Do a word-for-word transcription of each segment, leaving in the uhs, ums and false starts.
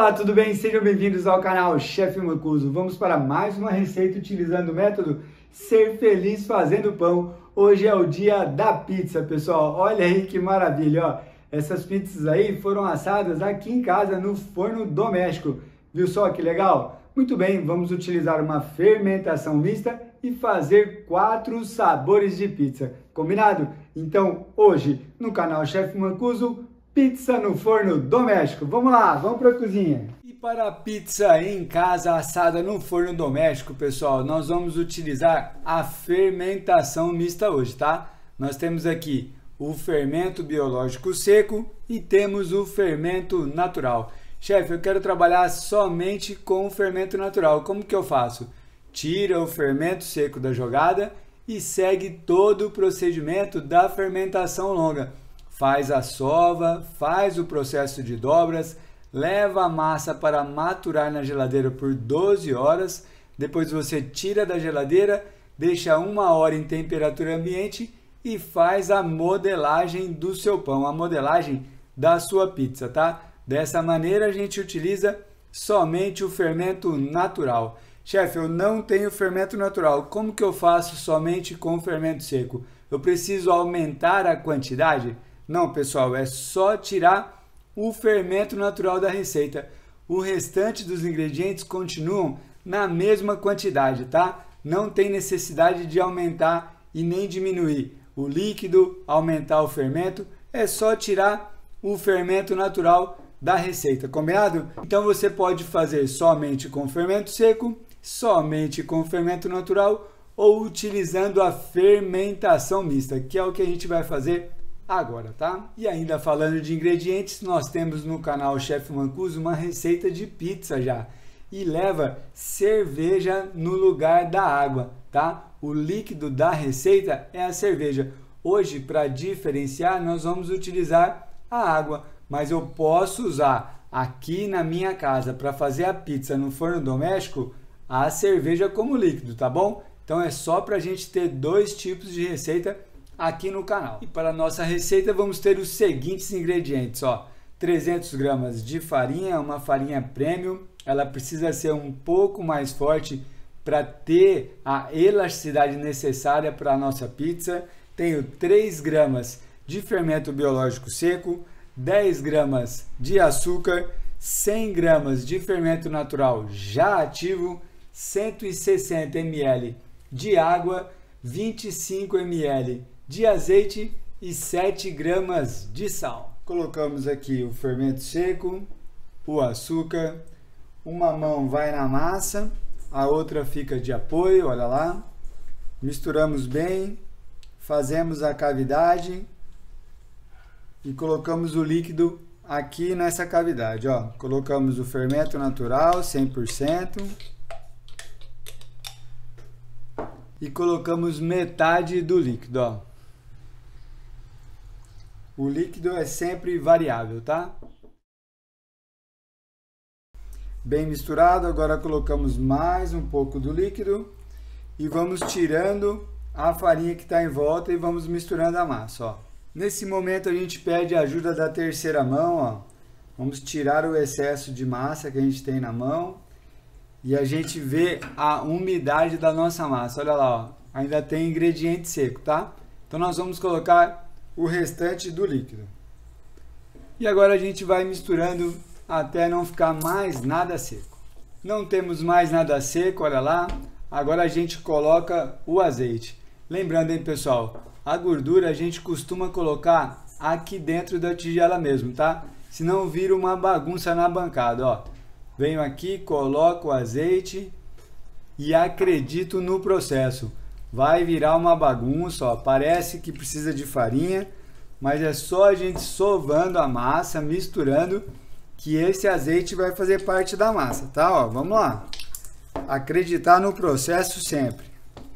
Olá, tudo bem? Sejam bem-vindos ao canal Chefe Mancuso. Vamos para mais uma receita utilizando o método Ser Feliz Fazendo Pão. Hoje é o dia da pizza, pessoal. Olha aí que maravilha, ó. Essas pizzas aí foram assadas aqui em casa no forno doméstico. Viu só que legal? Muito bem, vamos utilizar uma fermentação mista e fazer quatro sabores de pizza. Combinado? Então, hoje, no canal Chefe Mancuso, pizza no forno doméstico. Vamos lá, vamos para a cozinha. E para a pizza em casa assada no forno doméstico, pessoal, nós vamos utilizar a fermentação mista hoje, tá? Nós temos aqui o fermento biológico seco e temos o fermento natural. Chefe, eu quero trabalhar somente com o fermento natural. Como que eu faço? Tira o fermento seco da jogada e segue todo o procedimento da fermentação longa. Faz a sova, faz o processo de dobras, leva a massa para maturar na geladeira por doze horas, depois você tira da geladeira, deixa uma hora em temperatura ambiente e faz a modelagem do seu pão, a modelagem da sua pizza, tá? Dessa maneira a gente utiliza somente o fermento natural. Chefe, eu não tenho fermento natural, como que eu faço somente com fermento seco? Eu preciso aumentar a quantidade? Não, pessoal, é só tirar o fermento natural da receita. O restante dos ingredientes continuam na mesma quantidade, tá? Não tem necessidade de aumentar e nem diminuir o líquido, aumentar o fermento. É só tirar o fermento natural da receita, combinado? Então você pode fazer somente com fermento seco, somente com fermento natural ou utilizando a fermentação mista, que é o que a gente vai fazer agora, tá? E ainda falando de ingredientes, nós temos no canal Chefe Mancuso uma receita de pizza já e leva cerveja no lugar da água, tá? O líquido da receita é a cerveja. Hoje, para diferenciar, nós vamos utilizar a água, mas eu posso usar aqui na minha casa para fazer a pizza no forno doméstico a cerveja como líquido, tá bom? Então é só para a gente ter dois tipos de receita aqui no canal. E para a nossa receita vamos ter os seguintes ingredientes, ó. trezentas gramas de farinha, uma farinha premium, ela precisa ser um pouco mais forte para ter a elasticidade necessária para a nossa pizza. Tenho três gramas de fermento biológico seco, dez gramas de açúcar, cem gramas de fermento natural já ativo, cento e sessenta mililitros de água, vinte e cinco mililitros de azeite e sete gramas de sal. Colocamos aqui o fermento seco, o açúcar, uma mão vai na massa, a outra fica de apoio, olha lá. Misturamos bem, fazemos a cavidade e colocamos o líquido aqui nessa cavidade, ó. Colocamos o fermento natural cem por cento e colocamos metade do líquido, ó. O líquido é sempre variável, tá? Bem misturado, agora colocamos mais um pouco do líquido e vamos tirando a farinha que está em volta e vamos misturando a massa, ó. Nesse momento a gente pede a ajuda da terceira mão, ó. Vamos tirar o excesso de massa que a gente tem na mão e a gente vê a umidade da nossa massa. Olha lá, ó. Ainda tem ingrediente seco, tá? Então nós vamos colocar o restante do líquido. E agora a gente vai misturando até não ficar mais nada seco. Não temos mais nada seco, olha lá. Agora a gente coloca o azeite. Lembrando, hein, pessoal, a gordura a gente costuma colocar aqui dentro da tigela mesmo, tá? Senão vira uma bagunça na bancada, ó. Venho aqui, coloco o azeite e acredito no processo. Vai virar uma bagunça, ó. Parece que precisa de farinha, mas é só a gente sovando a massa, misturando, que esse azeite vai fazer parte da massa, tá? Ó, vamos lá. Acreditar no processo sempre.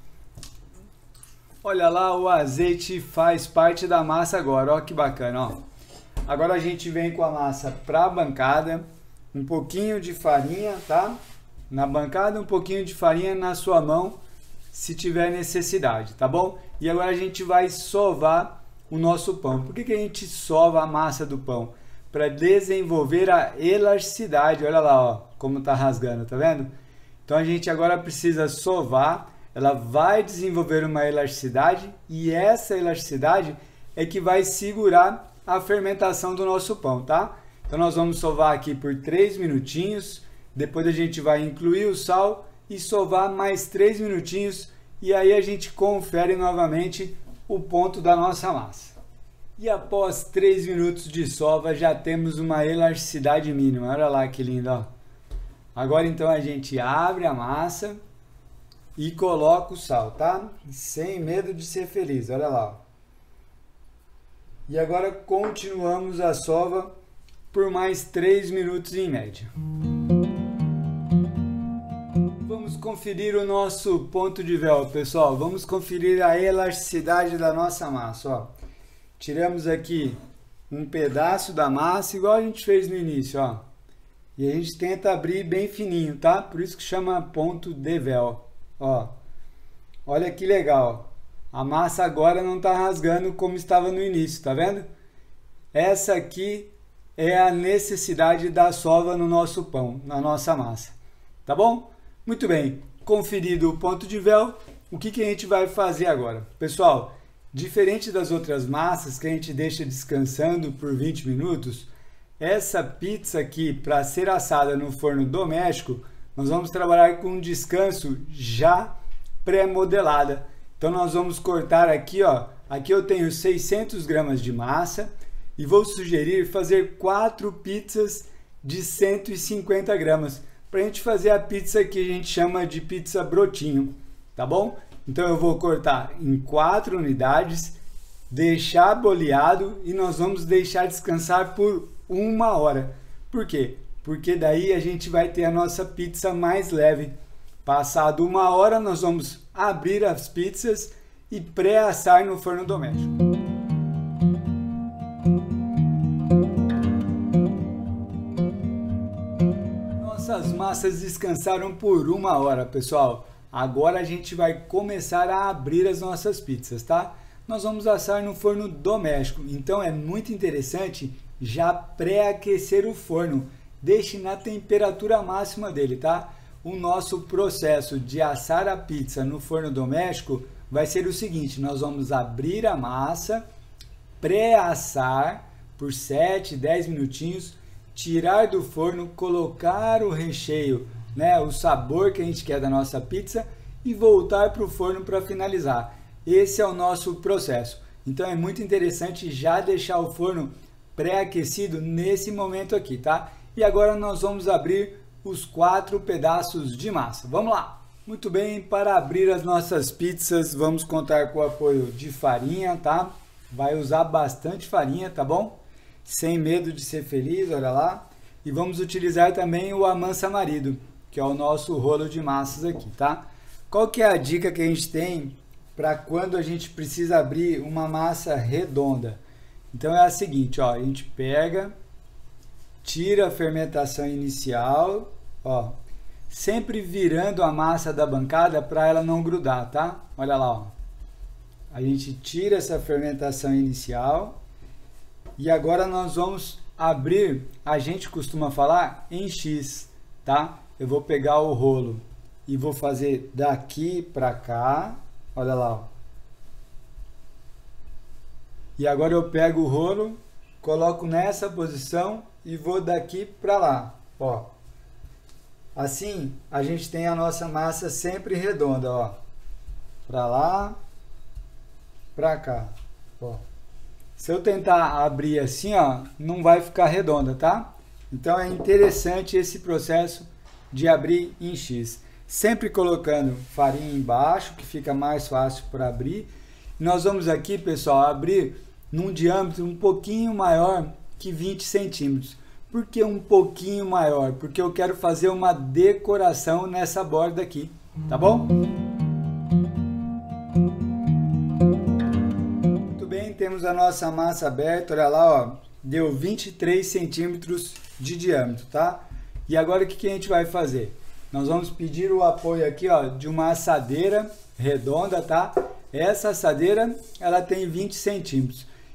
Olha lá, o azeite faz parte da massa agora, ó que bacana, ó. Agora a gente vem com a massa para a bancada, um pouquinho de farinha, tá? Na bancada, um pouquinho de farinha na sua mão, se tiver necessidade, tá bom? E agora a gente vai sovar o nosso pão. Por que que a gente sova a massa do pão? para desenvolver a elasticidade. Olha lá, ó, como tá rasgando, tá vendo? Então a gente agora precisa sovar, ela vai desenvolver uma elasticidade e essa elasticidade é que vai segurar a fermentação do nosso pão, tá? Então nós vamos sovar aqui por três minutinhos, depois a gente vai incluir o sal e sovar mais três minutinhos e aí a gente confere novamente o ponto da nossa massa. E após três minutos de sova já temos uma elasticidade mínima, olha lá que lindo, ó. Agora então a gente abre a massa e coloca o sal, tá? Sem medo de ser feliz, olha lá, ó. E agora continuamos a sova por mais três minutos em média. Vamos conferir o nosso ponto de véu, pessoal. Vamos conferir a elasticidade da nossa massa, ó. Tiramos aqui um pedaço da massa, igual a gente fez no início, ó. E a gente tenta abrir bem fininho, tá? Por isso que chama ponto de véu, ó. Olha que legal. A massa agora não tá rasgando como estava no início, tá vendo? Essa aqui é a necessidade da sova no nosso pão, na nossa massa, tá bom? Muito bem, conferido o ponto de véu, o que que a gente vai fazer agora? Pessoal, diferente das outras massas que a gente deixa descansando por vinte minutos, essa pizza aqui, para ser assada no forno doméstico, nós vamos trabalhar com um descanso já pré-modelada. Então nós vamos cortar aqui, ó, aqui eu tenho seiscentos gramas de massa e vou sugerir fazer quatro pizzas de cento e cinquenta gramas, para a gente fazer a pizza que a gente chama de pizza brotinho, tá bom? Então eu vou cortar em quatro unidades, deixar boleado e nós vamos deixar descansar por uma hora. Por quê? Porque daí a gente vai ter a nossa pizza mais leve. Passado uma hora nós vamos abrir as pizzas e pré-assar no forno doméstico. Nossas massas descansaram por uma hora, pessoal. Agora a gente vai começar a abrir as nossas pizzas, tá? Nós vamos assar no forno doméstico, então é muito interessante já pré-aquecer o forno. Deixe na temperatura máxima dele, tá? O nosso processo de assar a pizza no forno doméstico vai ser o seguinte: nós vamos abrir a massa, pré-assar por sete, dez minutinhos, tirar do forno, colocar o recheio, né, o sabor que a gente quer da nossa pizza e voltar para o forno para finalizar. Esse é o nosso processo. Então é muito interessante já deixar o forno pré-aquecido nesse momento aqui, tá? E agora nós vamos abrir os quatro pedaços de massa. Vamos lá! Muito bem, para abrir as nossas pizzas, vamos contar com o apoio de farinha, tá? Vai usar bastante farinha, tá bom? Sem medo de ser feliz, olha lá. E vamos utilizar também o amansa-marido, que é o nosso rolo de massas aqui, tá? Qual que é a dica que a gente tem para quando a gente precisa abrir uma massa redonda? Então é a seguinte, ó, a gente pega, tira a fermentação inicial, ó, sempre virando a massa da bancada para ela não grudar, tá? Olha lá, ó. A gente tira essa fermentação inicial e agora nós vamos abrir, a gente costuma falar em X, tá? Eu vou pegar o rolo e vou fazer daqui para cá, olha lá, ó. E agora eu pego o rolo, coloco nessa posição e vou daqui para lá, ó. Assim, a gente tem a nossa massa sempre redonda, ó. Para lá, para cá, ó. Se eu tentar abrir assim, ó, não vai ficar redonda, tá? Então é interessante esse processo de abrir em X. Sempre colocando farinha embaixo, que fica mais fácil para abrir. Nós vamos aqui, pessoal, abrir num diâmetro um pouquinho maior que vinte centímetros. Por que um pouquinho maior? Porque eu quero fazer uma decoração nessa borda aqui, tá bom? Muito bem, temos a nossa massa aberta, olha lá, ó, deu vinte e três centímetros de diâmetro, tá? E agora o que que a gente vai fazer? Nós vamos pedir o apoio aqui, ó, de uma assadeira redonda, tá? Essa assadeira, ela tem vinte centímetros.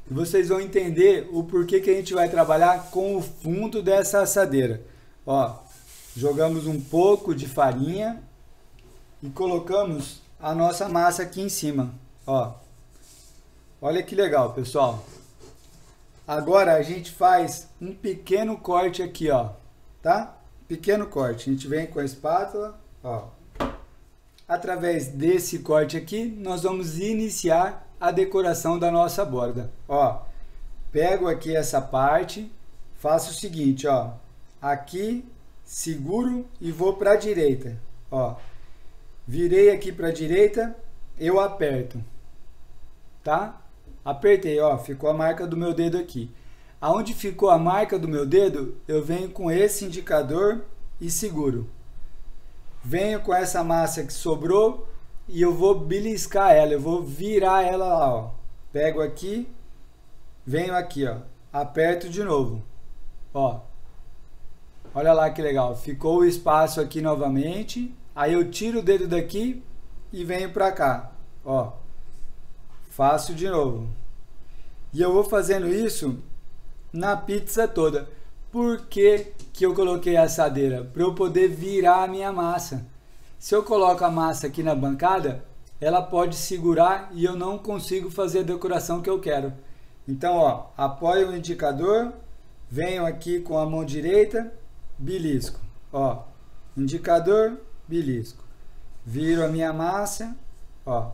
e vocês vão entender o porquê que a gente vai trabalhar com o fundo dessa assadeira. Ó, jogamos um pouco de farinha e colocamos a nossa massa aqui em cima. Ó, olha que legal, pessoal. Agora a gente faz um pequeno corte aqui, ó, tá? Pequeno corte. A gente vem com a espátula, ó. Através desse corte aqui, nós vamos iniciar a decoração da nossa borda. Ó, pego aqui essa parte, faço o seguinte, ó, aqui seguro e vou para a direita, ó, virei aqui para a direita, eu aperto, tá? Apertei, ó, ficou a marca do meu dedo aqui. Aonde ficou a marca do meu dedo, eu venho com esse indicador e seguro. Venho com essa massa que sobrou e eu vou beliscar ela, eu vou virar ela lá, ó. Pego aqui, venho aqui, ó, aperto de novo, ó. Olha lá que legal, ficou o espaço aqui novamente, aí eu tiro o dedo daqui e venho pra cá, ó. Faço de novo. E eu vou fazendo isso na pizza toda. Por que que eu coloquei a assadeira? Para eu poder virar a minha massa. Se eu coloco a massa aqui na bancada, ela pode segurar e eu não consigo fazer a decoração que eu quero. Então, ó, apoio o indicador, venho aqui com a mão direita, belisco. Ó, indicador, belisco. Viro a minha massa, ó.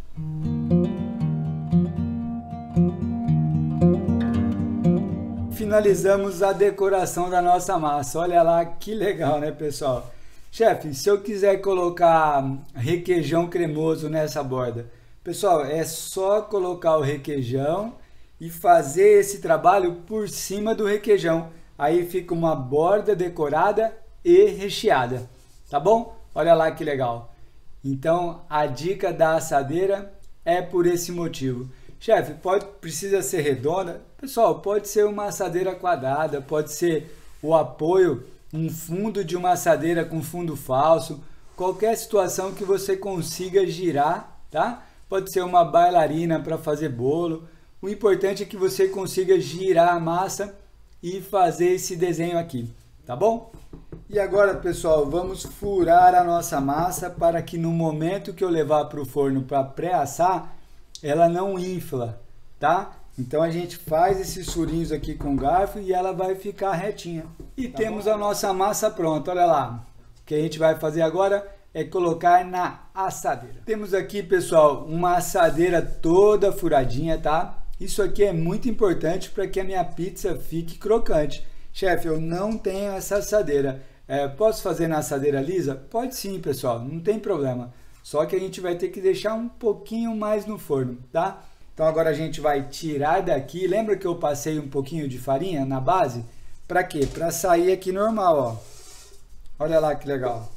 Finalizamos a decoração da nossa massa. Olha lá que legal, né, pessoal? Chefe, se eu quiser colocar requeijão cremoso nessa borda, pessoal, é só colocar o requeijão e fazer esse trabalho por cima do requeijão. Aí fica uma borda decorada e recheada, tá bom? Olha lá que legal. Então, a dica da assadeira é por esse motivo. Chefe, pode, precisa ser redonda? Pessoal, pode ser uma assadeira quadrada, pode ser o apoio, um fundo de uma assadeira com fundo falso, qualquer situação que você consiga girar, tá? Pode ser uma bailarina para fazer bolo. O importante é que você consiga girar a massa e fazer esse desenho aqui, tá bom? E agora, pessoal, vamos furar a nossa massa para que no momento que eu levar para o forno para pré-assar, ela não infla, tá? Então a gente faz esses furinhos aqui com o garfo e ela vai ficar retinha. E tá temos bom? A nossa massa pronta, olha lá. O que a gente vai fazer agora é colocar na assadeira. Temos aqui, pessoal, uma assadeira toda furadinha, tá? Isso aqui é muito importante para que a minha pizza fique crocante. Chefe, eu não tenho essa assadeira. É, posso fazer na assadeira lisa? Pode sim, pessoal, não tem problema. Só que a gente vai ter que deixar um pouquinho mais no forno, tá? Então agora a gente vai tirar daqui. Lembra que eu passei um pouquinho de farinha na base? Para quê? Para sair aqui normal, ó. Olha lá que legal.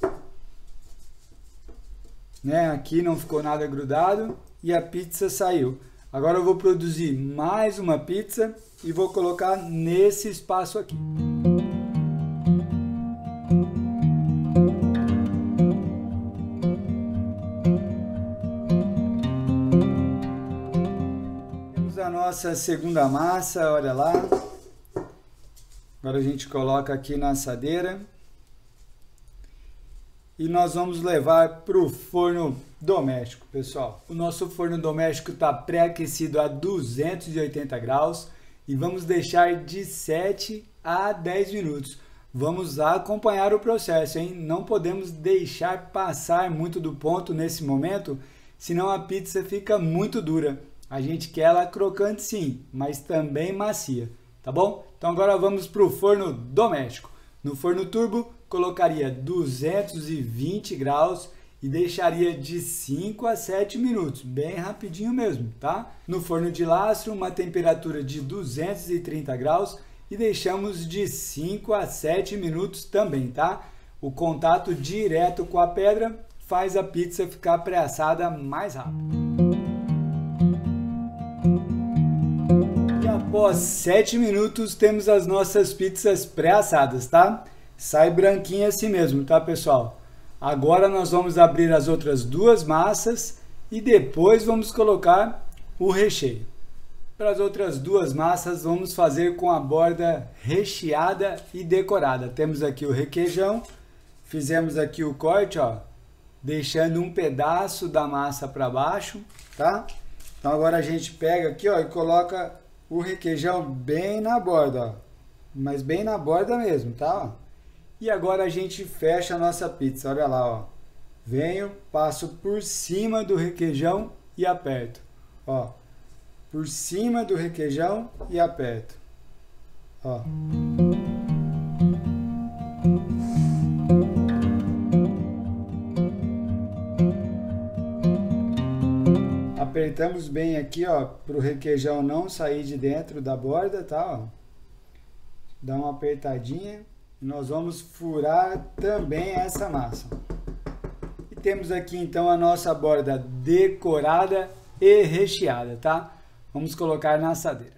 Né? Aqui não ficou nada grudado e a pizza saiu. Agora eu vou produzir mais uma pizza e vou colocar nesse espaço aqui. Nossa segunda massa, olha lá. Agora a gente coloca aqui na assadeira e nós vamos levar para o forno doméstico, pessoal. O nosso forno doméstico está pré-aquecido a duzentos e oitenta graus e vamos deixar de sete a dez minutos. Vamos acompanhar o processo, hein? Não podemos deixar passar muito do ponto nesse momento, senão a pizza fica muito dura. A gente quer ela crocante sim, mas também macia, tá bom? Então agora vamos para o forno doméstico. No forno turbo, colocaria duzentos e vinte graus e deixaria de cinco a sete minutos, bem rapidinho mesmo, tá? No forno de lastro, uma temperatura de duzentos e trinta graus e deixamos de cinco a sete minutos também, tá? O contato direto com a pedra faz a pizza ficar pré-assada mais rápido. Após sete minutos, temos as nossas pizzas pré-assadas, tá? Sai branquinha assim mesmo, tá, pessoal? Agora nós vamos abrir as outras duas massas e depois vamos colocar o recheio. Para as outras duas massas, vamos fazer com a borda recheada e decorada. Temos aqui o requeijão, fizemos aqui o corte, ó, deixando um pedaço da massa para baixo, tá? Então agora a gente pega aqui, ó, e coloca o requeijão bem na borda, ó, mas bem na borda mesmo, tá? Ó. E agora a gente fecha a nossa pizza, olha lá, ó. Venho, passo por cima do requeijão e aperto, ó. Por cima do requeijão e aperto, ó. Apertamos bem aqui, ó, para o requeijão não sair de dentro da borda, tá? Ó. Dá uma apertadinha e nós vamos furar também essa massa. E temos aqui então a nossa borda decorada e recheada, tá? Vamos colocar na assadeira.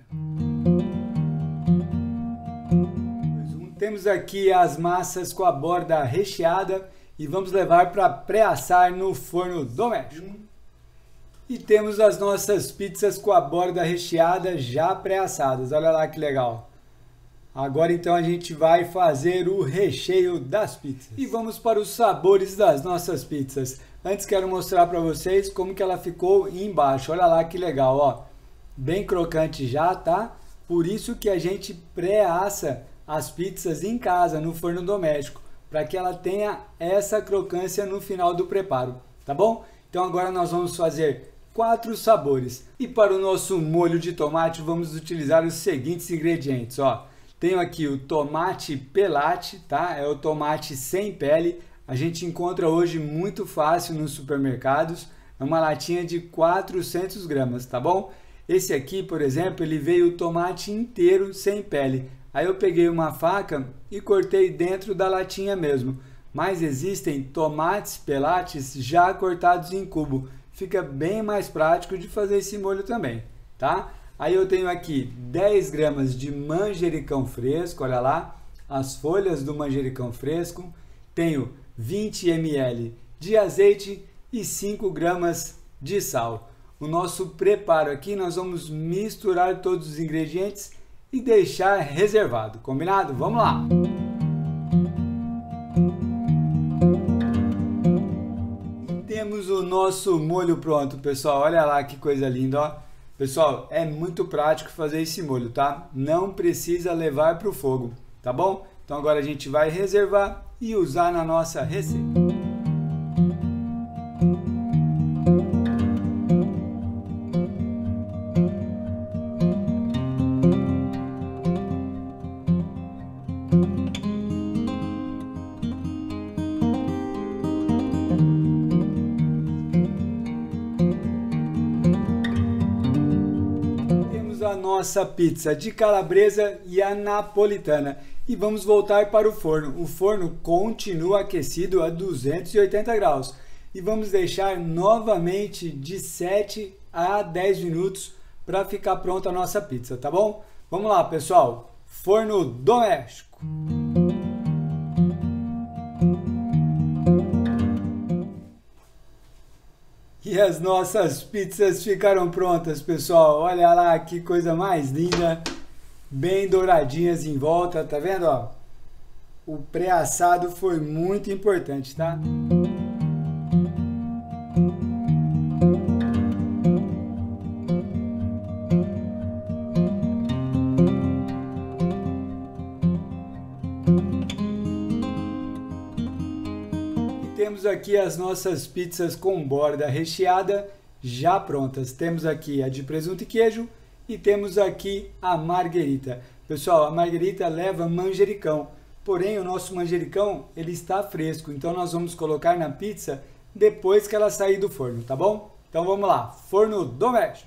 Temos aqui as massas com a borda recheada e vamos levar para pré-assar no forno doméstico. E temos as nossas pizzas com a borda recheada já pré-assadas. Olha lá que legal. Agora então a gente vai fazer o recheio das pizzas. E vamos para os sabores das nossas pizzas. Antes quero mostrar para vocês como que ela ficou embaixo. Olha lá que legal, ó. Bem crocante já, tá? Por isso que a gente pré-assa as pizzas em casa, no forno doméstico, para que ela tenha essa crocância no final do preparo, tá bom? Então agora nós vamos fazer quatro sabores. E para o nosso molho de tomate vamos utilizar os seguintes ingredientes, ó. Tenho aqui o tomate pelate, tá? É o tomate sem pele. A gente encontra hoje muito fácil nos supermercados. É uma latinha de quatrocentas gramas, tá bom? Esse aqui, por exemplo, ele veio o tomate inteiro sem pele. Aí eu peguei uma faca e cortei dentro da latinha mesmo. Mas existem tomates pelates já cortados em cubo. Fica bem mais prático de fazer esse molho também, tá? Aí eu tenho aqui dez gramas de manjericão fresco, olha lá, as folhas do manjericão fresco. Tenho vinte mililitros de azeite e cinco gramas de sal. O nosso preparo aqui, nós vamos misturar todos os ingredientes e deixar reservado, combinado? Vamos lá! E temos o nosso molho pronto, pessoal, olha lá que coisa linda, ó. Pessoal, é muito prático fazer esse molho, tá? Não precisa levar para o fogo, tá bom? Então agora a gente vai reservar e usar na nossa receita. A nossa pizza de calabresa e a napolitana e vamos voltar para o forno. O forno continua aquecido a duzentos e oitenta graus e vamos deixar novamente de sete a dez minutos para ficar pronta a nossa pizza, tá bom? Vamos lá, pessoal, forno doméstico. E as nossas pizzas ficaram prontas, pessoal. Olha lá que coisa mais linda. Bem douradinhas em volta, tá vendo? Ó? O pré-assado foi muito importante, tá? Temos aqui as nossas pizzas com borda recheada já prontas. Temos aqui a de presunto e queijo e temos aqui a marguerita. Pessoal, a marguerita leva manjericão, porém o nosso manjericão ele está fresco, então nós vamos colocar na pizza depois que ela sair do forno, tá bom? Então vamos lá, forno doméstico.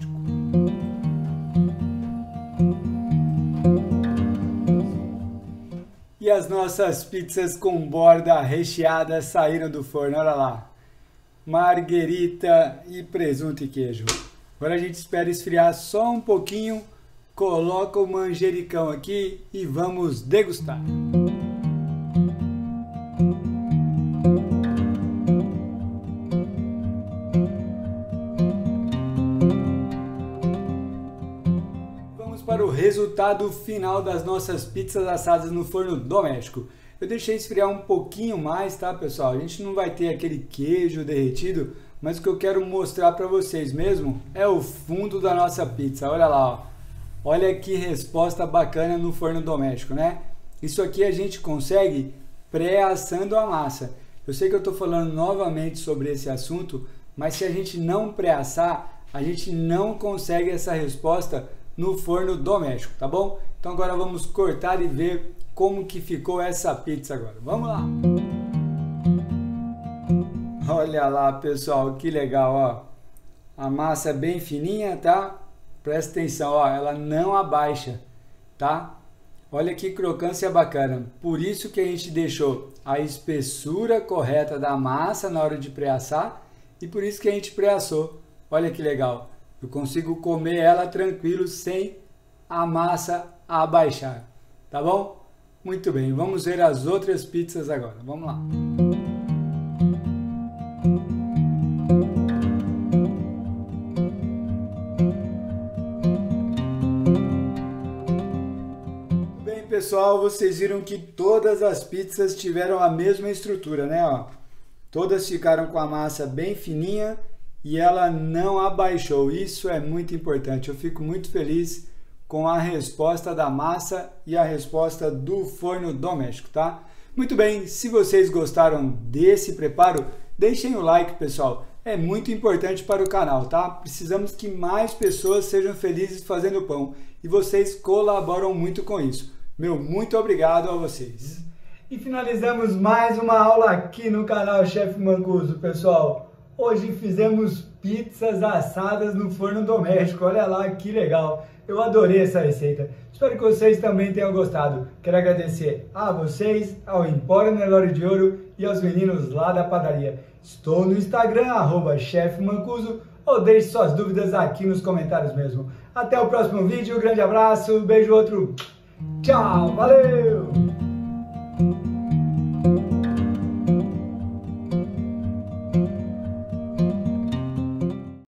E as nossas pizzas com borda recheada saíram do forno, olha lá. Marguerita e presunto e queijo. Agora a gente espera esfriar só um pouquinho, coloca o manjericão aqui e vamos degustar. resultado final das nossas pizzas assadas no forno doméstico. Eu deixei esfriar um pouquinho mais, tá, pessoal? A gente não vai ter aquele queijo derretido, mas o que eu quero mostrar para vocês mesmo é o fundo da nossa pizza. Olha lá, ó. Olha que resposta bacana no forno doméstico, né? Isso aqui a gente consegue pré-assando a massa. Eu sei que eu estou falando novamente sobre esse assunto, mas se a gente não pré-assar, a gente não consegue essa resposta no forno doméstico, tá bom? Então agora vamos cortar e ver como que ficou essa pizza agora. Vamos lá! Olha lá, pessoal, que legal, ó. A massa é bem fininha, tá? Presta atenção, ó, ela não abaixa, tá? Olha que crocância bacana. Por isso que a gente deixou a espessura correta da massa na hora de pré-assar e por isso que a gente pré-assou. Olha que legal. Eu consigo comer ela tranquilo sem a massa abaixar, tá bom? Muito bem, vamos ver as outras pizzas agora. Vamos lá. Pessoal, vocês viram que todas as pizzas tiveram a mesma estrutura, né? Ó, todas ficaram com a massa bem fininha e ela não abaixou. Isso é muito importante. Eu fico muito feliz com a resposta da massa e a resposta do forno doméstico, tá? Muito bem, se vocês gostaram desse preparo, deixem o like, pessoal. É muito importante para o canal, tá? Precisamos que mais pessoas sejam felizes fazendo pão e vocês colaboram muito com isso. Meu, muito obrigado a vocês. E finalizamos mais uma aula aqui no canal Chefe Mancuso, pessoal. Hoje fizemos pizzas assadas no forno doméstico. Olha lá que legal. Eu adorei essa receita. Espero que vocês também tenham gostado. Quero agradecer a vocês, ao Empório Nelore de Ouro e aos meninos lá da padaria. Estou no Instagram, arroba Chefe Mancuso, ou deixe suas dúvidas aqui nos comentários mesmo. Até o próximo vídeo. Um grande abraço, beijo, outro. Tchau, valeu!